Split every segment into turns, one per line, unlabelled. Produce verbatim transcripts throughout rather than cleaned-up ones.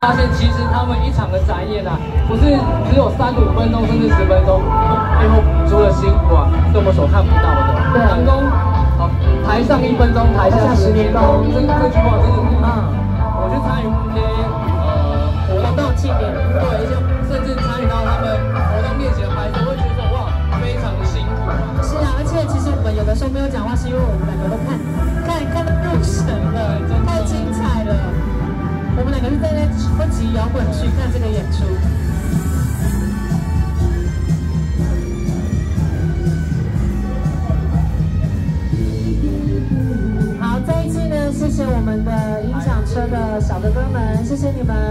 发现其实他们一场的展演啊，不是只有三五分钟甚至十分钟，背后除了辛苦啊，是我们所看不到的。对，成功，好，台上一分钟，台下十年功，这这句话真的是，嗯，我去参与一些呃活动庆典，对，一些甚至参与到他们活动练习的孩子，会觉得哇，非常的辛苦。
是啊，而且其实我们有的时候没有讲话，是因为我们两个都看看看到入神了，太精彩了。 我们两个是在那不及摇滚区看这个演出。好，这一季呢，谢谢我们的音响车的小哥哥们，谢谢你们。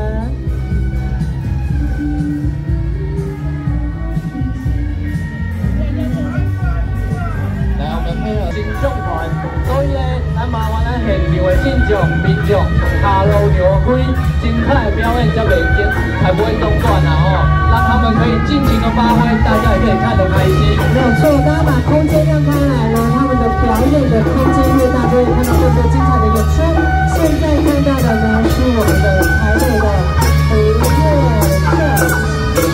来，我们配合金众团，所以呢，咱麻烦咱现场的现场民众。 卡路牛开精彩的表演才袂间，才不会中断啊！哦，让他们可以尽情的发挥，大家也可以看得开心。
没有错，大家把空间让开来了，他们的表演的空间越大，就会看到更多精彩的演出。现在看到的呢，是我们的台北的胡月社。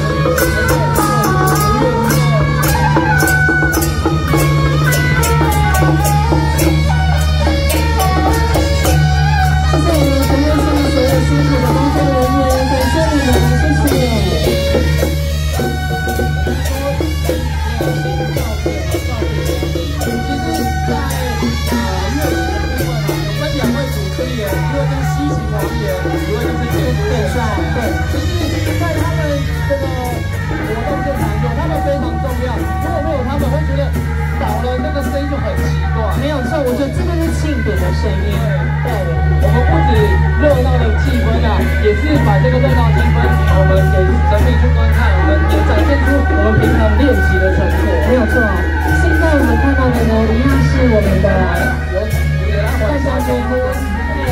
没有错，
我觉得这个是庆典的声音。
对，我们不止热闹的气氛啊，也是把这个热闹气氛，我们给人民去观看，我们也展现出我们平常练习的成果。
没有错，现在我们看到的呢，一样是我们的
有有来换下军歌。对。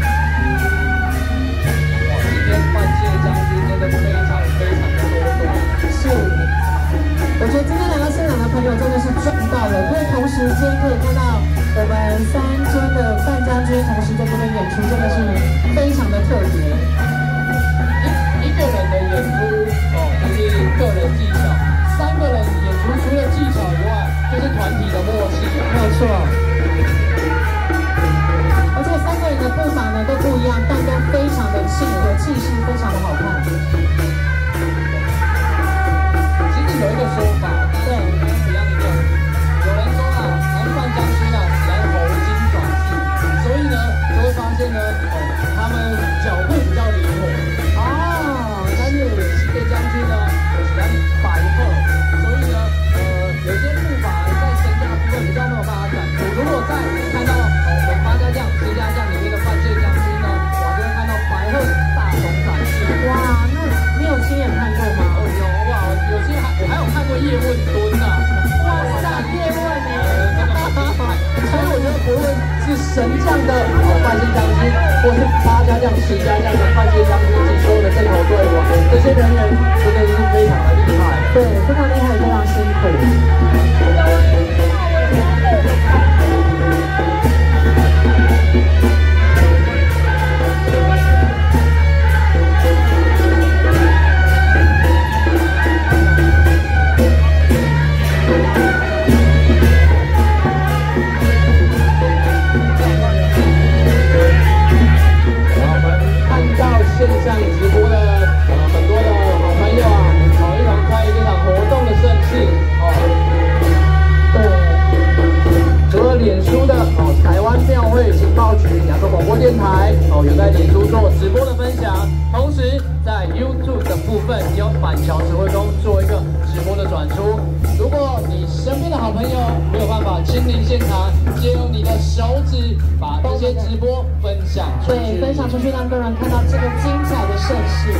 哇，今天换届将军真的非常非常的多多。
是。 我觉得今天来到现场的朋友真的是赚到了，可以同时间可以看到我们三尊的范将军同时在这边演出，真的是非常的特别。
一一个人的演出哦，就是个人技巧；三个人演出，除了技巧以外，就是团体的默契。
没有错。而且三个人的步伐呢都不一样，但都非常的气和气势，非常的好看。
有一个说法，对，一样一样。有人说啊，南范将军啊，然后精转世，所以呢，就会发现呢，哦，他们脚步比较灵活。哦，但是西北将军呢，喜欢摆后，所以呢，呃，有些步伐在身价部分比较没有办法展出。如果在看到哦，我们八家将、十家将里面的范谢将军呢，我就会看到白鹤大同展示。哇，那
你有亲眼看过吗？
哦，有哇，有些还我还有看过叶问蹲呐。
哇塞，叶问呢？
所以我觉得不论是神将的哦范谢将军，或是八家将、十家将的范谢将军及所有的阵头队伍，这些人员真的是非常的厉害。
对，非常厉害，非常辛苦。
线上直播的呃很多的好朋友啊，哦一同参与这场活动的盛事哦。对，除了脸书的哦台湾庙会情报局亚洲广播电台哦有在脸书做直播的分享，同时在 YouTube 的部分也有板桥指挥中做一个直播的转出。如果你身边的好朋友没有办法亲临现场，借用你的手指把这些直播分享出去，
对，分享出去，让更多人看到这个精彩的盛事。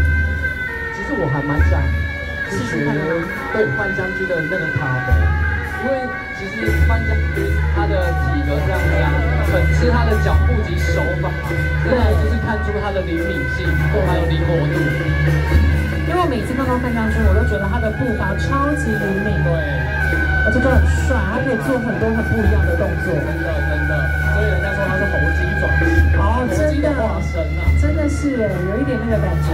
其实我还蛮想去学对范将军的那个咖啡。 因为其实范将军他的体格这样这样，很吃他的脚步及手法，真的就是看出他的灵敏性，还有灵活度。
因为我每次看到范将军，我都觉得他的步伐超级灵敏，
对，
而且就很帅，他可以做很多很不一样的动作。
真的真的，所以人家说他是猴精转世，
哦，真的
化身啊，
真的是哎，有一点那个感觉。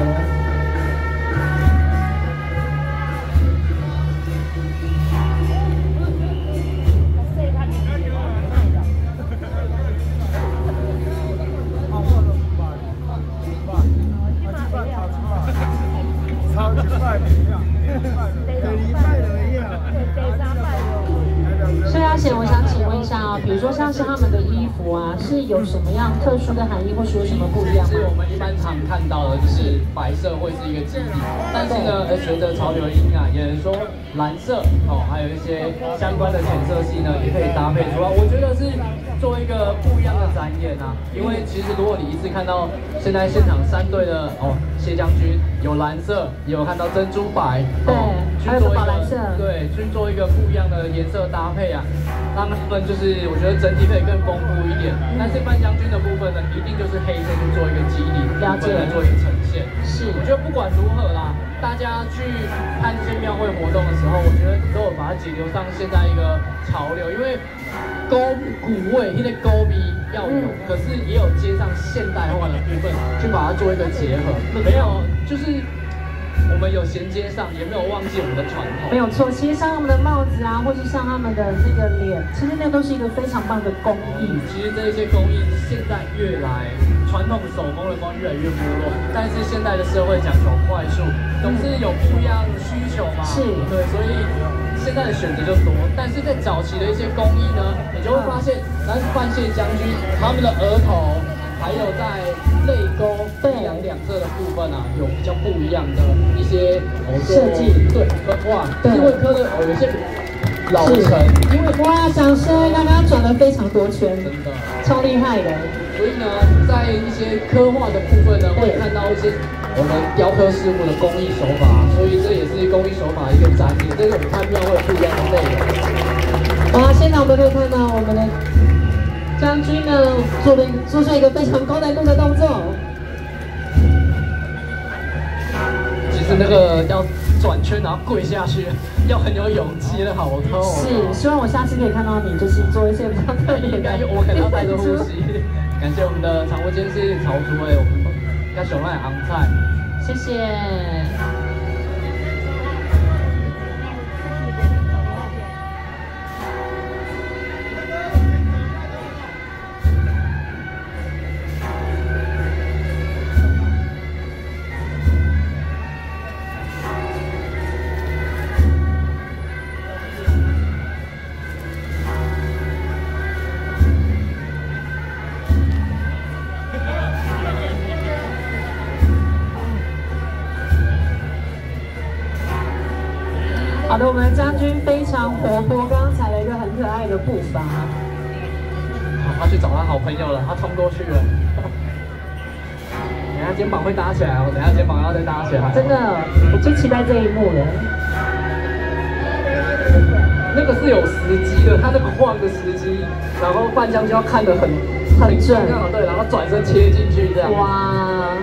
所以阿贤，我想请问一下啊，比如说像是他们的衣服啊，是有什么样特殊的含义，或是有什么不一样吗？
是我们一般常看到的，就是白色会是一个基底，但是呢，呃，随着潮流音啊，有人说蓝色哦，还有一些相关的浅色系呢，也可以搭配出来。我觉得是做一个不一样的展演啊，因为其实如果你一次看到现在现场三队的哦，谢将军有蓝色，也有看到珍珠白，
对，还有宝蓝色，
对，去做一个不一样的颜色搭配啊。他们就是我觉得整体可以更丰富一点，嗯、但是范将军的部分呢，一定就是黑色去做一个基底，
了解，
来做一个呈现。
是，
我觉得不管如何啦，大家去看这些庙会活动的时候，我觉得都有把它解流上现在一个潮流，因为勾古味，那个勾逼要有，嗯、可是也有接上现代化的部分，去把它做一个结合，没有就是。我们有衔接上，也没有忘记我们的传统。
没有错，其实像他们的帽子啊，或是像他们的那个脸，其实那都是一个非常棒的工艺。
嗯、其实这一些工艺现在越来传统手工的工艺越来越没落，但是现在的社会讲求快速，总是有不一样的需求嘛。
是，
对，所以现在的选择就多。但是在早期的一些工艺呢，你就会发现，咱范谢将军他们的额头。还有在泪沟一阳两侧的部分啊，有比较不一样的一些设计，对，哇，因为科的有一些老成，
因为哇，掌声，刚刚转了非常多圈，
真的
超厉害的。
所以呢，在一些刻画的部分呢，会看到一些我们雕刻师傅的工艺手法，所以这也是工艺手法一个展演，这是我们看庙会不一样的内容。
哇，现在我们可以看到我们的。将军呢，做了做出一个非常高难度的动作。
其实那个要转圈然后跪下去，要很有勇气的，好痛。
是，希望我下次可以看到你，就是做一些比较特别的。
我可能要带着呼吸。感谢我们的常务监事曹主委，我们要熊来昂菜，
谢谢。好的，我们的将军非常活泼，刚刚踩了一个很可爱的步伐。
好，他去找他好朋友了，他冲过去了。等下肩膀会搭起来哦，等下肩膀要再搭起来。
真的，我最期待这一幕了。
那个是有时机的，他那个晃的时机，然后范将就要看得很
很准，
对，然后转身切进去这样。
哇！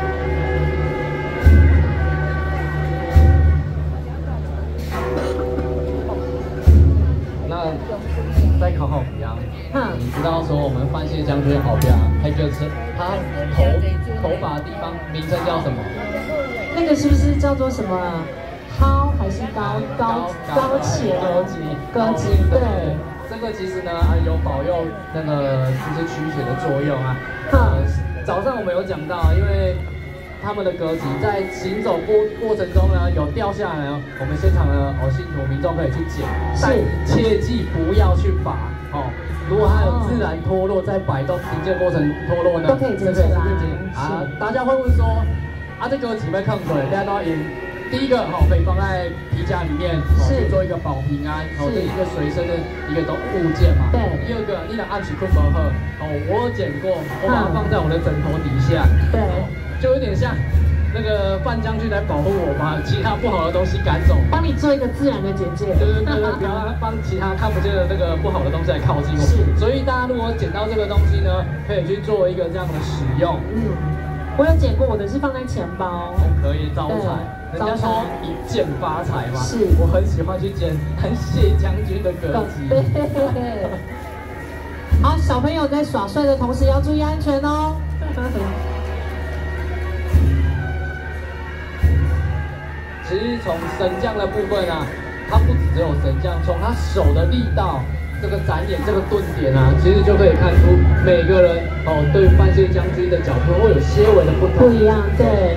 再考考比方，你知道说我们范谢将军好比方，他就是他头头发的地方名称叫什么？
那个是不是叫做什么蒿还是高高高起
歌姬？
歌姬对。
这个其实呢有保佑那个就是驱邪的作用啊。呃，早上我们有讲到，因为他们的歌姬在行走过过程中呢有掉下来呢，我们现场的哦信徒民众可以去捡，但切记不要去拔哦。如果它有自然脱落，在摆动停建过程脱落呢，
都可以捡起来
啊。大家会问说，啊这歌姬被抗水，大家都要赢。第一个好、哦、可以放在皮夹里面，哦去做一个保平安，哦这一个随身的一个都物件嘛。
对。
第二个，你的暗起困不喝，哦我有捡过，我把它放在我的枕头底下。
对。
就有点像那个范将军来保护我，把其他不好的东西赶走，
帮你做一个自然的结界。
对对对，不要帮其他看不见的那个不好的东西来靠近我。是，所以大家如果捡到这个东西呢，可以去做一个这样的使用。嗯，
我有捡过，我的是放在钱包，
可以招财。人家说一件发财嘛，
是
我很喜欢去捡很谢将军的歌姬。
好，小朋友在耍帅的同时要注意安全哦。
其实从神将的部分啊，它不只有神将，从他手的力道、这个展演、这个顿点啊，其实就可以看出每个人哦对范谢将军的角度会有些微的不同，
不一样，对。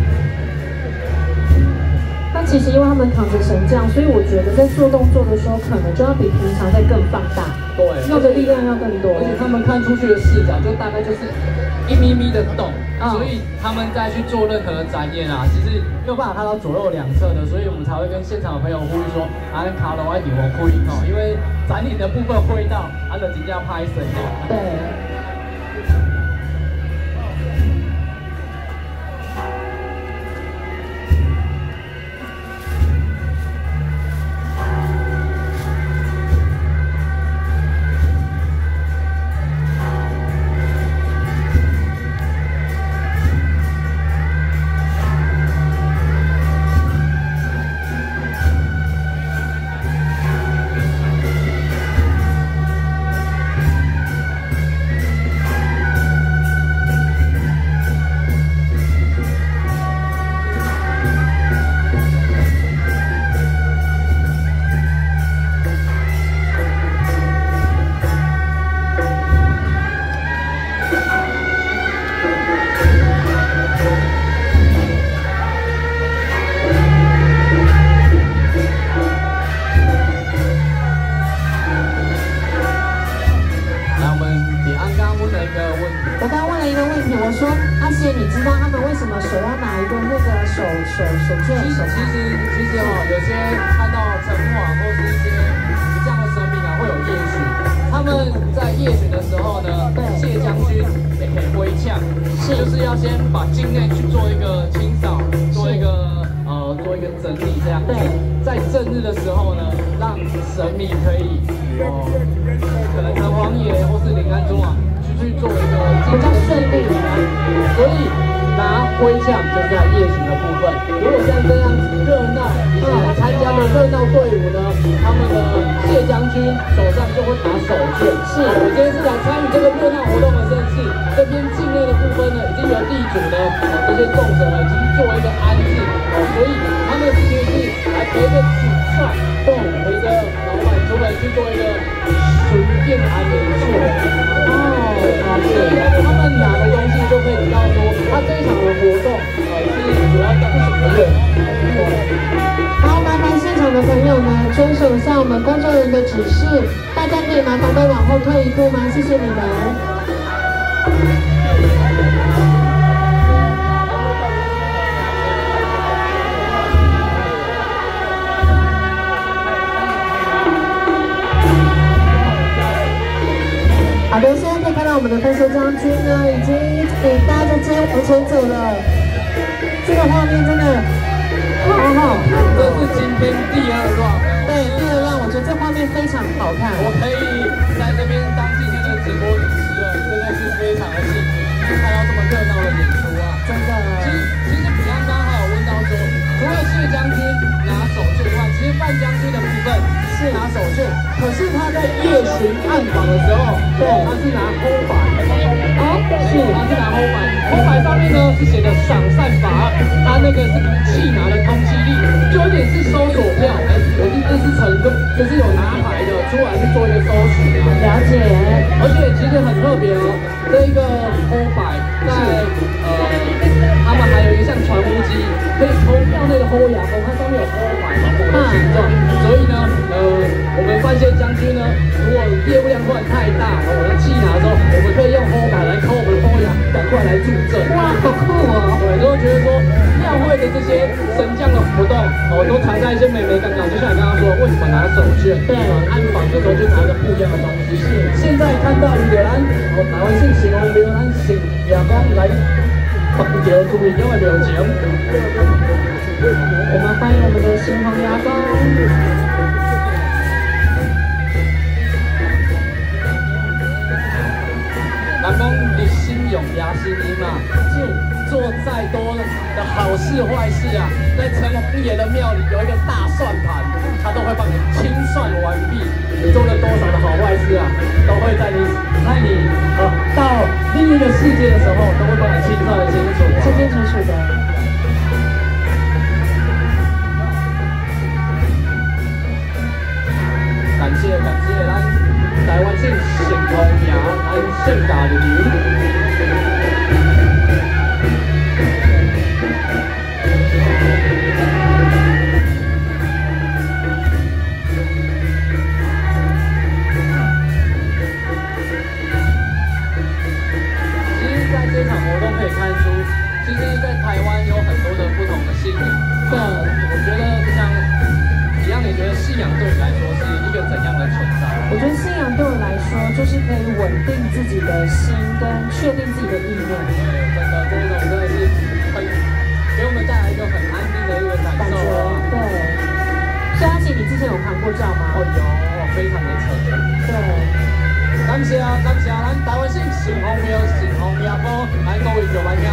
那其实因为他们扛着神将，所以我觉得在做动作的时候，可能就要比平常再更放大，
对，
用的力量要更多。
而且他们看出去的视角就大概就是一咪咪的洞，嗯、所以他们再去做任何的展演啊，其实没有办法看到左右两侧的，所以我们才会跟现场的朋友呼吁说，啊，卡龙爱顶我呼吁哦，因为展演的部分挥到，啊，就直接拍神的。
对。手手绢手。其实其实哦，有些看到城隍或是一些这样的神明啊，会有夜巡。他们在夜巡的时候呢，谢将军也可以挥呛，就是要先把境内去做一个清扫，做一个呃做一个整理这样。对，在正日的时候呢，让神明可以哦，可能城隍爷或是灵安宗啊，去去做一个比较顺利的，所以。拿挥呛就是在夜巡的部分。如果像这样子热闹，以前来参加的热闹队伍呢，他们的谢将军手上就会拿手绢。是我今天是来参与这个热闹活动的盛事，这边境内的部分呢，已经由地主呢，哦这些众神呢，已经做一个安置，哦，所以他们今天是来陪着主帅，对，陪着老板出来去做一个巡店安的一处。哦，所以他们拿的东西就可以知道说，他这一场的活动，呃，是主要干什么的？好，麻烦现场的朋友呢，遵守一下我们工作人员的指示，大家可以麻烦都往后退一步吗？谢谢你们。好的，现在可以看到我们的分收将军呢，已经给大家接往前走了。这个画面真的好好看，这是今天第二段。对，第二段，我觉得这画面非常好看。我可以在这边当今天的直播主持人，真的是非常的幸福，看到这么热闹的演出啊！真的。其实其实比安刚还有问到说，除了谢将军拿手绢以外，其实范将军的部分是拿手绢，可是他在夜巡暗访的时候，对，他是拿齁板。哦，是，他是拿齁板。齁板上面呢是写的赏善罚恶，他那个是气拿的通缉力，就有点是搜索票。哎，我今天是成功，就是有拿牌的出来去做一个搜寻啊。了解。而且其实很特别哦，这一个齁板在呃，他们还有一个像传呼机，可以抽票内的齁牙齁，它上面有齁板嘛，不同的形状。所以呢，呃，我们范谢将军呢，如果业务量突然太大，我的气拿的时候，我们可以用齁板来抠我们的齁牙，赶快来助阵。哇，好酷哦！对，都会觉得说庙会的这些神将的活动，哦，都藏在一些美美刚刚，就像你刚刚说，为什么拿手绢？对，安访的时候就拿着不一样的东西。是，现在看到柳兰，哦，台湾姓形容柳兰姓亚光来
放着注意有的表情。
我们欢迎我们的新红牙膏。
人讲日新用牙新音嘛，是做再多的好事坏事啊，在城隍爷的庙里有一个大算盘，他都会帮你清算完毕。你做了多少的好坏事啊，都会在你在你呃到另一个世界的时候，都会帮你清算的清楚、啊，
清清楚楚的。
感谢感谢咱台湾省成功爷咱盛大的牛。其实，在台湾有很多的不同的信仰。
对，
我觉得就像一样，你觉得信仰对你来说是一个怎样的存在？
我觉得信仰对我来说，就是可以稳定自己的心，跟确定自己的意念。
对，真的这一种真的是很给我们带来一个很安定的一个感受啊。
对。所以阿奇，你之前有看过照吗？
哦，有，非常的沉。
对。
感谢啊，感谢咱台湾省成功庙、成功庙哥，咱各位就来听。